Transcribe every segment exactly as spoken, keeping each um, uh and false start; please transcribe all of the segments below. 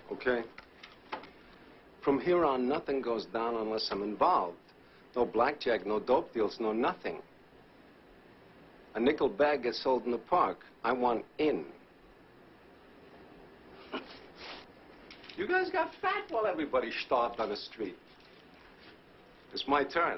Okay. From here on, nothing goes down unless I'm involved. No blackjack, no dope deals, no nothing. A nickel bag gets sold in the park. I want in. You guys got fat while everybody starved on the street. It's my turn.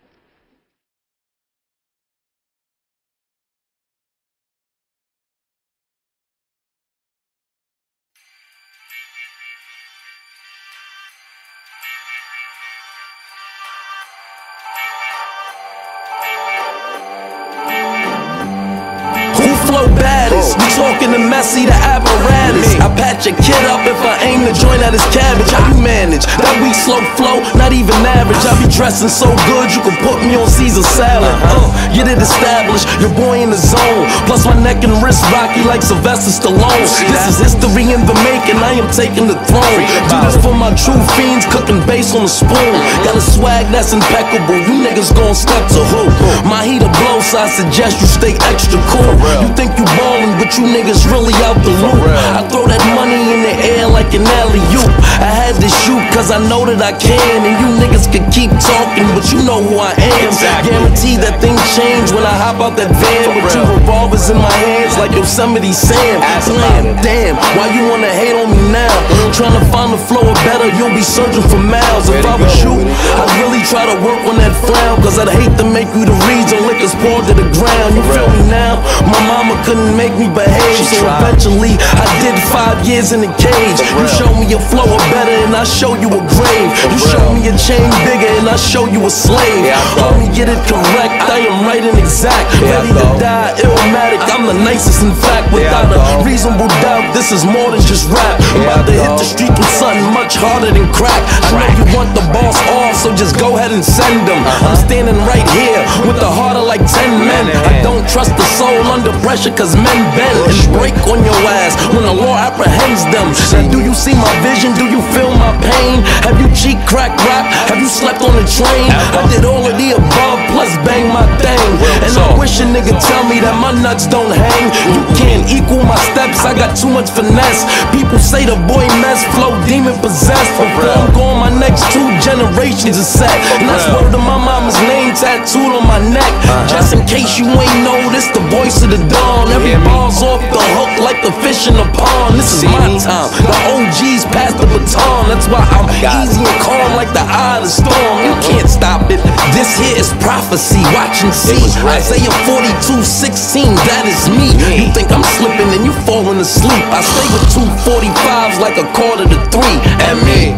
Flow baddest, we talking to Messi, the apparatus. I patch a kid up if I aim to join at his cabbage. How you manage that weak slow flow? Not even average. I be dressing so good you can put me on Caesar salad. Uh, get it established, your boy in the zone. Plus my neck and wrist rocky like Sylvester Stallone. This is history in the making. I am taking the throne. Do this for my true fiends, cooking bass on the spoon. Got a swag that's impeccable. You niggas gon' step to who? My heater blow, so I suggest you stay extra cool. You think you ballin', but you niggas really out the loop. I throw that money in the air like an alley-oop. I had to shoot cause I know that I can. And you niggas can keep talking, but you know who I am. Guarantee that things change when I hop out that van with two revolvers in my hands like Yosemite Sam. Slam, damn, why you wanna hate on me now? Trying to find the flow better, you'll be searching for miles. If I was you, I'd really try to work on that frown, cause I'd hate to make you the reason liquor's poured to the ground. You feel me now? My mama couldn't make me behave, so eventually I did five years in the cage. You show me a flow better and I show you a grave. You show me a chain bigger and I show you a slave. Homie, get it correct, I am right and exact. Ready to die, illmatic, I'm the nicest in fact. Without a reasonable doubt, this is more than just rap. I'm about to hit the street with something much harder than crack. I know you want the boss off, so just go ahead and send them. I'm standing right here with the heart of like ten men. I don't trust the soul under pressure cause men bend and break on your ass when the law apprehends them. Now do you see my vision? Do you feel my pain? Have you cheek crack rap? Have you slept on the train? I did all of the above plus bang my thing. And I wish a nigga tell me that my nuts don't hang. You can't equal my steps, I got too much finesse. People say the boy mess, flow demon possessed. Before I'm gone, my next two generations are set. And that's word of my mama's name tattooed on my neck. Just in case you ain't know, this the voice of the dawn. Every ball's off the hook like the fish in the pond. This is my time, the O Gs pass the baton. That's why I'm easy and calm like the eye of the storm. You can't stop it, this here is prophecy. Watch and see, Isaiah forty-two sixteen, that is me. You think I'm slipping and you falling asleep. I stay with two forty-fives like a quarter to three. And me,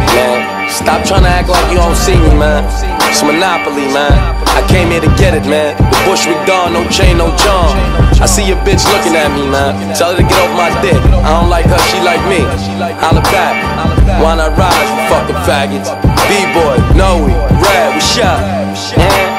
man, stop trying to act like you don't see me, man. It's Monopoly, man. I came here to get it, man. The Bushwick Dawn, no chain, no charm. I see your bitch looking at me, man. Tell her to get off my dick. I don't like her, she like me. Holla back. Why not rise, you fucking faggots? B-boy, Noe, Red, we shot. Yeah.